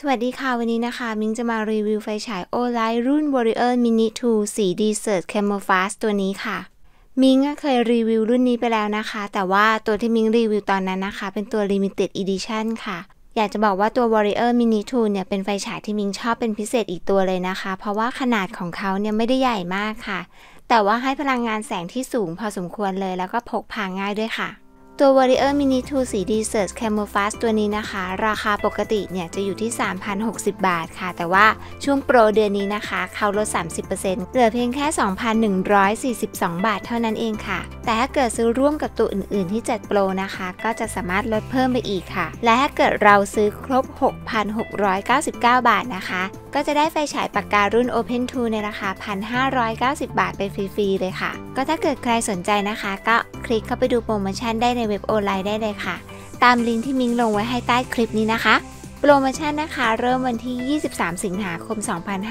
สวัสดีค่ะวันนี้นะคะมิ้งจะมารีวิวไฟฉาย Olight รุ่น Warrior Mini 2 สีดีเซิร์ช Camouflage ตัวนี้ค่ะมิ้งเคยรีวิวรุ่นนี้ไปแล้วนะคะแต่ว่าตัวที่มิ้งรีวิวตอนนั้นนะคะเป็นตัว Limited Edition ค่ะอยากจะบอกว่าตัว Warrior Mini 2 เนี่ยเป็นไฟฉายที่มิ้งชอบเป็นพิเศษอีกตัวเลยนะคะเพราะว่าขนาดของเขาเนี่ยไม่ได้ใหญ่มากค่ะแต่ว่าให้พลังงานแสงที่สูงพอสมควรเลยแล้วก็พกพาง่ายด้วยค่ะตัว Warrior Mini 2 สีดีเซิร์ช Camouflage ตัวนี้นะคะราคาปกติเนี่ยจะอยู่ที่ 3,060 บาทค่ะแต่ว่าช่วงโปรเดือนนี้นะคะเขาลด 30% เหลือเพียงแค่ 2,142 บาทเท่านั้นเองค่ะแต่ถ้าเกิดซื้อร่วมกับตัวอื่นๆที่จัดโปรนะคะก็จะสามารถลดเพิ่มไปอีกค่ะและถ้าเกิดเราซื้อครบ 6,699 บาทนะคะก็จะได้ไฟฉายปากการุ่น Open 2 ในราคา 1,590 บาทไปฟรีๆเลยค่ะก็ถ้าเกิดใครสนใจนะคะก็คลิกเข้าไปดูโปรโมชั่นได้ในเว็บ Olight ได้เลยค่ะตามลิงก์ที่มิ้งลงไว้ให้ใต้คลิปนี้นะคะโปรโมชั่นนะคะเริ่มวันที่ 23 สิงหาคม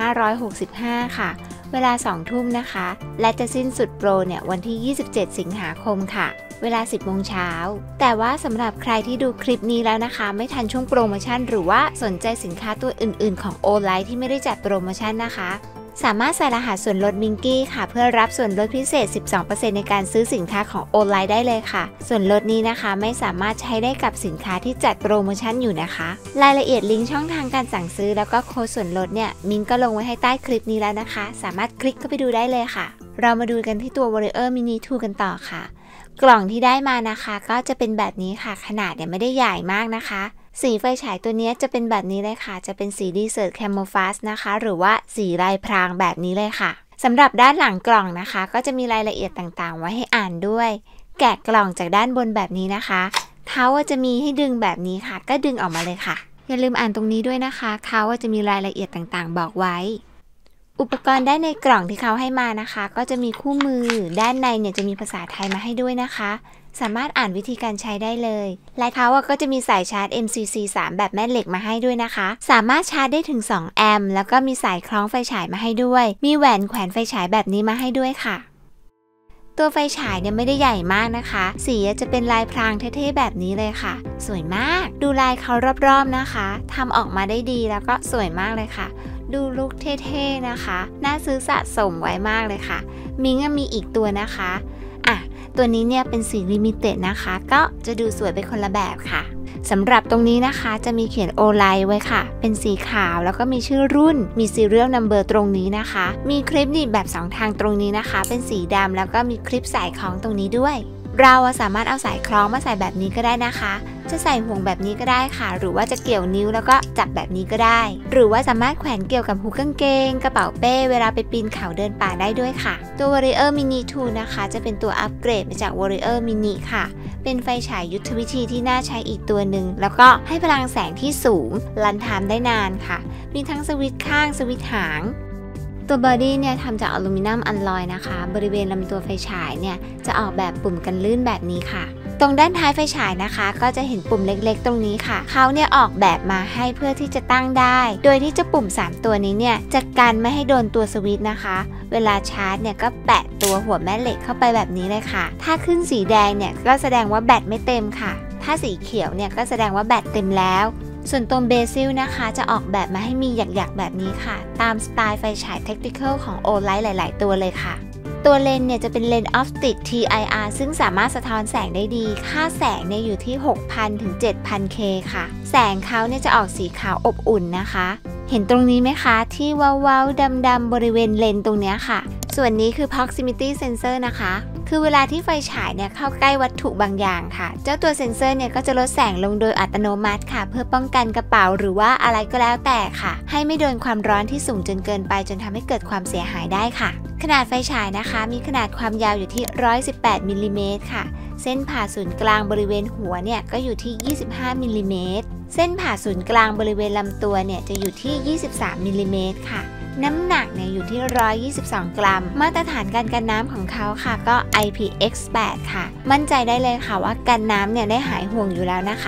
2565 ค่ะเวลา 2 ทุ่มนะคะและจะสิ้นสุดโปรเนี่ยวันที่ 27 สิงหาคมค่ะเวลา 10 โมงเช้าแต่ว่าสำหรับใครที่ดูคลิปนี้แล้วนะคะไม่ทันช่วงโปรโมชั่นหรือว่าสนใจสินค้าตัวอื่นๆของ Olight ที่ไม่ได้จัดโปรโมชั่นนะคะสามารถใส่รหัสส่วนลดมิงกี้ค่ะเพื่อรับส่วนลดพิเศษ 12% ในการซื้อสินค้าของ Olight ได้เลยค่ะส่วนลดนี้นะคะไม่สามารถใช้ได้กับสินค้าที่จัดโปรโมชั่นอยู่นะคะรายละเอียดลิงก์ช่องทางการสั่งซื้อแล้วก็โค้ดส่วนลดเนี่ยมิงก็ลงไว้ให้ใต้คลิปนี้แล้วนะคะสามารถคลิกเข้าไปดูได้เลยค่ะเรามาดูกันที่ตัว Warrior Mini 2 กันต่อค่ะกล่องที่ได้มานะคะก็จะเป็นแบบนี้ค่ะขนาดเนี่ยไม่ได้ใหญ่มากนะคะสีไฟฉายตัวนี้จะเป็นแบบนี้เลยค่ะจะเป็นสีดีเซิร์ช Camouflage นะคะหรือว่าสีลายพรางแบบนี้เลยค่ะสำหรับด้านหลังกล่องนะคะก็จะมีรายละเอียดต่างๆไว้ให้อ่านด้วยแกะกล่องจากด้านบนแบบนี้นะคะเขาจะมีให้ดึงแบบนี้ค่ะก็ดึงออกมาเลยค่ะอย่าลืมอ่านตรงนี้ด้วยนะคะเขาจะมีรายละเอียดต่างๆบอกไว้อุปกรณ์ด้านในกล่องที่เขาให้มานะคะก็จะมีคู่มือด้านในเนี่ยจะมีภาษาไทยมาให้ด้วยนะคะสามารถอ่านวิธีการใช้ได้เลยและเขาก็จะมีสายชาร์จ MCC 3 แบบแม่เหล็กมาให้ด้วยนะคะสามารถชาร์จได้ถึง2แอมป์แล้วก็มีสายคล้องไฟฉายมาให้ด้วยมีแหวนแขวนไฟฉายแบบนี้มาให้ด้วยค่ะตัวไฟฉายเนี่ยไม่ได้ใหญ่มากนะคะสีจะเป็นลายพรางเท่ๆแบบนี้เลยค่ะสวยมากดูลายเขารอบๆนะคะทำออกมาได้ดีแล้วก็สวยมากเลยค่ะดูลุคเท่ๆนะคะน่าซื้อสะสมไว้มากเลยค่ะมิ้งมีอีกตัวนะคะตัวนี้เนี่ยเป็นสีลิมิเต็ดนะคะก็จะดูสวยเป็นคนละแบบค่ะสำหรับตรงนี้นะคะจะมีเขียน Olight ไว้ค่ะเป็นสีขาวแล้วก็มีชื่อรุ่นมี Serial Number ตรงนี้นะคะมีคลิปหนีบแบบ2ทางตรงนี้นะคะเป็นสีดำแล้วก็มีคลิปสายคล้องตรงนี้ด้วยเราสามารถเอาสายคล้องมาใส่แบบนี้ก็ได้นะคะจะใส่ห่วงแบบนี้ก็ได้ค่ะหรือว่าจะเกี่ยวนิ้วแล้วก็จับแบบนี้ก็ได้หรือว่าสามารถแขวนเกี่ยวกับหูกางเกงกระเป๋าเป้เวลาไปปีนเขาเดินป่าได้ด้วยค่ะตัว Warrior Mini 2 นะคะจะเป็นตัวอัปเกรดมาจาก Warrior Mini ค่ะเป็นไฟฉายยุทธวิธีที่น่าใช้อีกตัวหนึ่งแล้วก็ให้พลังแสงที่สูงรันไทม์ได้นานค่ะมีทั้งสวิตช์ข้างสวิตช์หางตัวบอดี้เนี่ยทำจากอลูมิเนียมอัลลอยนะคะบริเวณลำตัวไฟฉายเนี่ยจะออกแบบปุ่มกันลื่นแบบนี้ค่ะตรงด้านท้ายไฟฉายนะคะก็จะเห็นปุ่มเล็กๆตรงนี้ค่ะเขาเนี่ยออกแบบมาให้เพื่อที่จะตั้งได้โดยที่เจ้าปุ่ม3ตัวนี้เนี่ยจะกันไม่ให้โดนตัวสวิตช์นะคะเวลาชาร์จเนี่ยก็แปะตัวหัวแม่เหล็กเข้าไปแบบนี้เลยค่ะถ้าขึ้นสีแดงเนี่ยก็แสดงว่าแบตไม่เต็มค่ะถ้าสีเขียวเนี่ยก็แสดงว่าแบตเต็มแล้วส่วนตัวเบซิลนะคะจะออกแบบมาให้มีหยักๆแบบนี้ค่ะตามสไตล์ไฟฉาย Tactical ของ Olight หลายๆตัวเลยค่ะตัวเลนส์เนี่ยจะเป็นเลนส์ Optic TIR ซึ่งสามารถสะท้อนแสงได้ดีค่าแสงเนี่ยอยู่ที่ 6,000 ถึง 7,000K ค่ะแสงเขาเนี่ยจะออกสีขาวอบอุ่นนะคะเห็นตรงนี้ไหมคะที่ว้าวๆดำๆบริเวณเลนส์ตรงนี้ค่ะส่วนนี้คือ Proximity Sensor นะคะคือเวลาที่ไฟฉายเนี่ยเข้าใกล้วัตถุบางอย่างค่ะเจ้าตัวเซ็นเซอร์เนี่ยก็จะลดแสงลงโดยอัตโนมัติค่ะเพื่อป้องกันกระเป๋าหรือว่าอะไรก็แล้วแต่ค่ะให้ไม่โดนความร้อนที่สูงจนเกินไปจนทำให้เกิดความเสียหายได้ค่ะขนาดไฟฉายนะคะมีขนาดความยาวอยู่ที่118มิลลิเมตรค่ะเส้นผ่าศูนย์กลางบริเวณหัวเนี่ยก็อยู่ที่25มิลลิเมตรเส้นผ่าศูนย์กลางบริเวณลำตัวเนี่ยจะอยู่ที่23มิลลิเมตรค่ะน้ำหนักเนี่ยอยู่ที่122 กรัมมาตรฐานการกันน้ำของเขาค่ะก็ IPX8 ค่ะมั่นใจได้เลยค่ะว่ากันน้ำเนี่ยได้หายห่วงอยู่แล้วนะคะ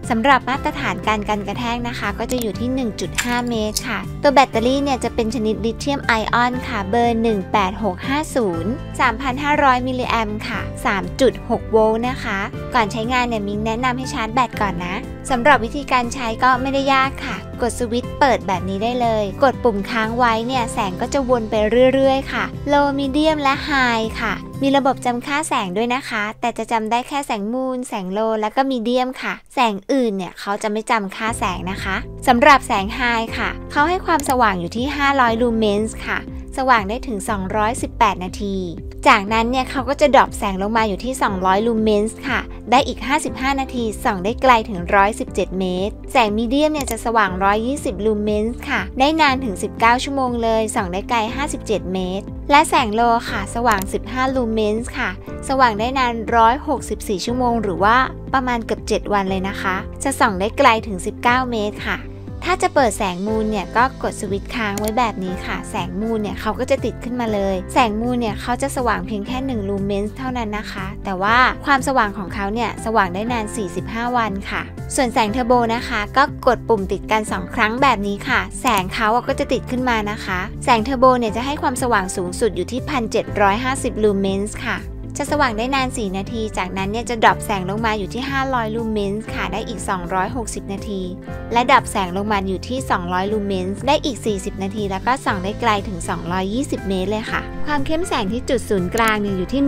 สำหรับมาตรฐานการกันกระแทกนะคะก็จะอยู่ที่ 1.5 เมตรค่ะตัวแบตเตอรี่เนี่ยจะเป็นชนิดลิเธียมไอออนค่ะเบอร์ 18650 3,500 มิลลิแอมป์ค่ะ 3.6 โวลต์นะคะก่อนใช้งานเนี่ยมิ้งแนะนำให้ชาร์จแบตก่อนนะสำหรับวิธีการใช้ก็ไม่ได้ยากค่ะกดสวิตช์เปิดแบบนี้ได้เลยกดปุ่มค้างไว้เนี่ยแสงก็จะวนไปเรื่อยๆค่ะ Low Medium และ High ค่ะมีระบบจำค่าแสงด้วยนะคะแต่จะจำได้แค่แสงมูนแสงโลแล้วก็มีเดียมค่ะแสงอื่นเนี่ยเขาจะไม่จำค่าแสงนะคะสำหรับแสง High ค่ะเขาให้ความสว่างอยู่ที่ 500 ลูเมนส์ค่ะสว่างได้ถึง 218 นาทีจากนั้นเนี่ยเขาก็จะดรอปแสงลงมาอยู่ที่ 200 ลูเมนส์ค่ะได้อีก 55 นาทีส่องได้ไกลถึง 117 เมตรแสงมีเดียมเนี่ยจะสว่าง 120 ลูเมนส์ค่ะได้นานถึง 19 ชั่วโมงเลยส่องได้ไกล 57 เมตรและแสงโลค่ะสว่าง 15 ลูเมนส์ค่ะสว่างได้นาน 164 ชั่วโมงหรือว่าประมาณเกือบ 7 วันเลยนะคะจะส่องได้ไกลถึง 19 เมตรค่ะถ้าจะเปิดแสงมูนเนี่ยก็กดสวิตช์ค้างไว้แบบนี้ค่ะแสงมูนเนี่ยเขาก็จะติดขึ้นมาเลยแสงมูนเนี่ยเขาจะสว่างเพียงแค่1ลูเมนส์เท่านั้นนะคะแต่ว่าความสว่างของเขาเนี่ยสว่างได้นาน 45 วันค่ะส่วนแสงเทอร์โบนะคะก็กดปุ่มติดกัน2ครั้งแบบนี้ค่ะแสงเขาก็จะติดขึ้นมานะคะแสงเทอร์โบเนี่ยจะให้ความสว่างสูงสุดอยู่ที่ 1,750 ลูเมนส์ค่ะจะสว่างได้นาน 4 นาทีจากนั้นเนี่ยจะดรอปแสงลงมาอยู่ที่ 500 ลูเมนส์ค่ะได้อีก 260 นาทีและดรอปแสงลงมาอยู่ที่ 200 ลูเมนส์ได้อีก 40 นาทีแล้วก็ส่องได้ไกลถึง 220 เมตรเลยค่ะความเข้มแสงที่จุดศูนย์กลางเนี่ยอยู่ที่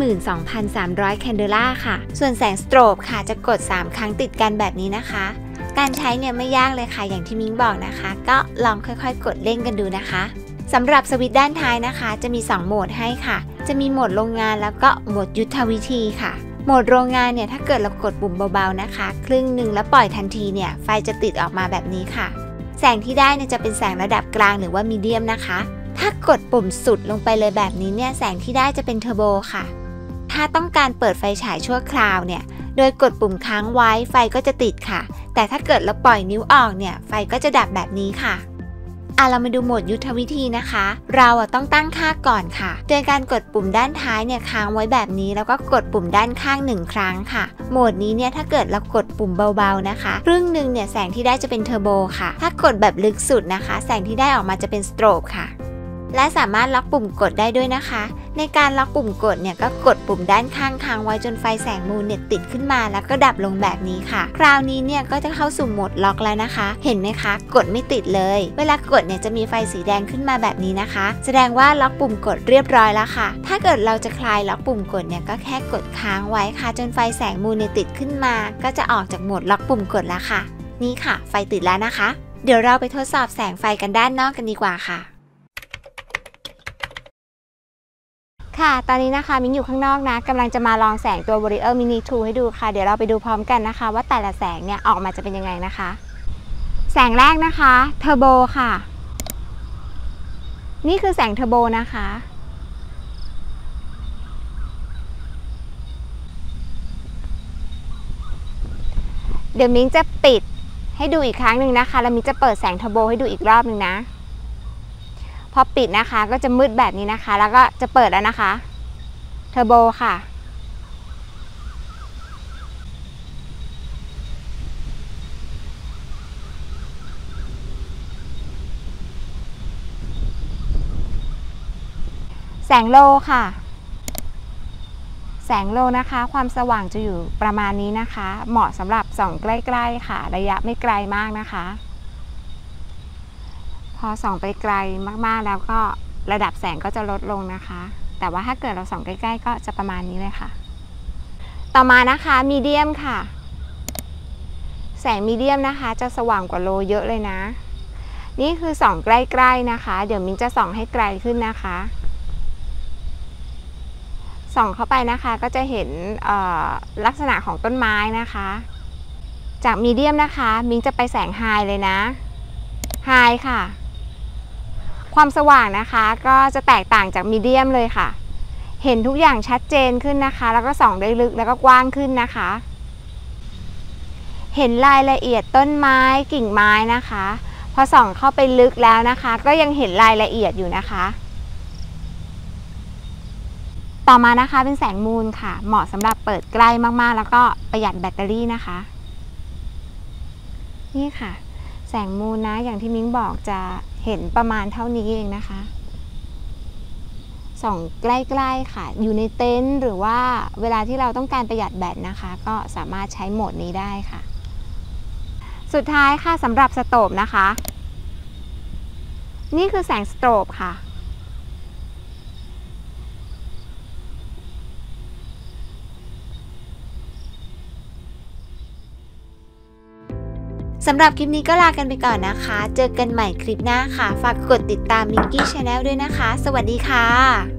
12,300 แคนเดล่าค่ะส่วนแสงสโตรบค่ะจะกด 3 ครั้งติดกันแบบนี้นะคะการใช้เนี่ยไม่ยากเลยค่ะอย่างที่มิ้งบอกนะคะก็ลองค่อยๆกดเล่นกันดูนะคะสำหรับสวิตช์ด้านท้ายนะคะจะมี 2 โหมดให้ค่ะจะมีโหมดโรงงานแล้วก็โหมดยุทธวิธีค่ะโหมดโรงงานเนี่ยถ้าเกิดเรากดปุ่มเบาๆนะคะครึ่งหนึ่งแล้วปล่อยทันทีเนี่ยไฟจะติดออกมาแบบนี้ค่ะแสงที่ได้เนี่ยจะเป็นแสงระดับกลางหรือว่ามีเดียมนะคะถ้ากดปุ่มสุดลงไปเลยแบบนี้เนี่ยแสงที่ได้จะเป็นเทอร์โบค่ะถ้าต้องการเปิดไฟฉายชั่วคราวเนี่ยโดยกดปุ่มค้างไว้ไฟก็จะติดค่ะแต่ถ้าเกิดเราปล่อยนิ้วออกเนี่ยไฟก็จะดับแบบนี้ค่ะเรามาดูโหมดยุทธวิธีนะคะเราต้องตั้งค่าก่อนค่ะโดยการกดปุ่มด้านท้ายเนี่ยค้างไว้แบบนี้แล้วก็กดปุ่มด้านข้าง1ครั้งค่ะโหมดนี้เนี่ยถ้าเกิดเรากดปุ่มเบาๆนะคะครึ่งหนึ่งเนี่ยแสงที่ได้จะเป็นเทอร์โบค่ะถ้ากดแบบลึกสุดนะคะแสงที่ได้ออกมาจะเป็นสโตรบค่ะและสามารถล็อกปุ่มกดได้ด้วยนะคะในการล็อกปุ่มกดเนี่ยก็กดปุ่มด้านข้างค้างไว้จนไฟแสงมูนเนี่ยติดขึ้นมาแล้วก็ดับลงแบบนี้ค่ะคราวนี้เนี่ยก็จะเข้าสู่โหมดล็อกแล้วนะคะเห็นไหมคะกดไม่ติดเลยเวลากดเนี่ยจะมีไฟสีแดงขึ้นมาแบบนี้นะคะแสดงว่าล็อกปุ่มกดเรียบร้อยแล้วค่ะถ้าเกิดเราจะคลายล็อกปุ่มกดเนี่ยก็แค่กดค้างไว้ค่ะจนไฟแสงมูนเนี่ยติดขึ้นมาก็จะออกจากโหมดล็อกปุ่มกดแล้วค่ะนี่ค่ะไฟติดแล้วนะคะเดี๋ยวเราไปทดสอบแสงไฟกันด้านนอกกันดีกว่าค่ะค่ะตอนนี้นะคะมิ้งอยู่ข้างนอกนะกำลังจะมาลองแสงตัว Warrior Mini 2 ให้ดูค่ะเดี๋ยวเราไปดูพร้อมกันนะคะว่าแต่ละแสงเนี่ยออกมาจะเป็นยังไงนะคะแสงแรกนะคะเทอร์โบค่ะนี่คือแสงเทอร์โบนะคะเดี๋ยวมิ้งจะปิดให้ดูอีกครั้งหนึ่งนะคะแล้วมิ้งจะเปิดแสงเทอร์โบให้ดูอีกรอบหนึ่งนะพอปิดนะคะก็จะมืดแบบนี้นะคะแล้วก็จะเปิดแล้วนะคะเทอร์โบค่ะแสงโลค่ะแสงโลนะคะความสว่างจะอยู่ประมาณนี้นะคะเหมาะสำหรับส่องใกล้ๆค่ะระยะไม่ไกลมากนะคะพอส่องไปไกลมากๆแล้วก็ระดับแสงก็จะลดลงนะคะแต่ว่าถ้าเกิดเราส่องใกล้ๆก็จะประมาณนี้เลยค่ะต่อมานะคะมีเดียมค่ะแสงมีเดียมนะคะจะสว่างกว่าโลเยอะเลยนะนี่คือส่องใกล้ๆนะคะเดี๋ยวมิ้งจะส่องให้ไกลขึ้นนะคะส่องเข้าไปนะคะก็จะเห็นลักษณะของต้นไม้นะคะจากมีเดียมนะคะมิ้งจะไปแสงไฮเลยนะไฮค่ะความสว่างนะคะก็จะแตกต่างจากมีเดียมเลยค่ะเห็นทุกอย่างชัดเจนขึ้นนะคะแล้วก็ส่องได้ลึกแล้วก็กว้างขึ้นนะคะเห็นรายละเอียดต้นไม้กิ่งไม้นะคะพอส่องเข้าไปลึกแล้วนะคะก็ยังเห็นรายละเอียดอยู่นะคะต่อมานะคะเป็นแสงมูนค่ะเหมาะสำหรับเปิดใกล้มากๆแล้วก็ประหยัดแบตเตอรี่นะคะนี่ค่ะแสงมูนนะอย่างที่มิ้งบอกจะเห็นประมาณเท่านี้เองนะคะส่องใกล้ๆค่ะอยู่ในเต็นท์หรือว่าเวลาที่เราต้องการประหยัดแบตนะคะก็สามารถใช้โหมดนี้ได้ค่ะสุดท้ายค่ะสำหรับสโตบนะคะนี่คือแสงสโตบค่ะสำหรับคลิปนี้ก็ลากันไปก่อนนะคะเจอกันใหม่คลิปหน้าค่ะฝากกดติดตาม Minky Channel ด้วยนะคะสวัสดีค่ะ